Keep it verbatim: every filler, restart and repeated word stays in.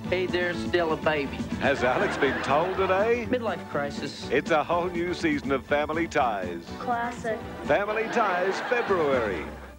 Hey, there's still a baby. Has Alex been told today? Midlife crisis. It's a whole new season of Family Ties. Classic. Family Ties February.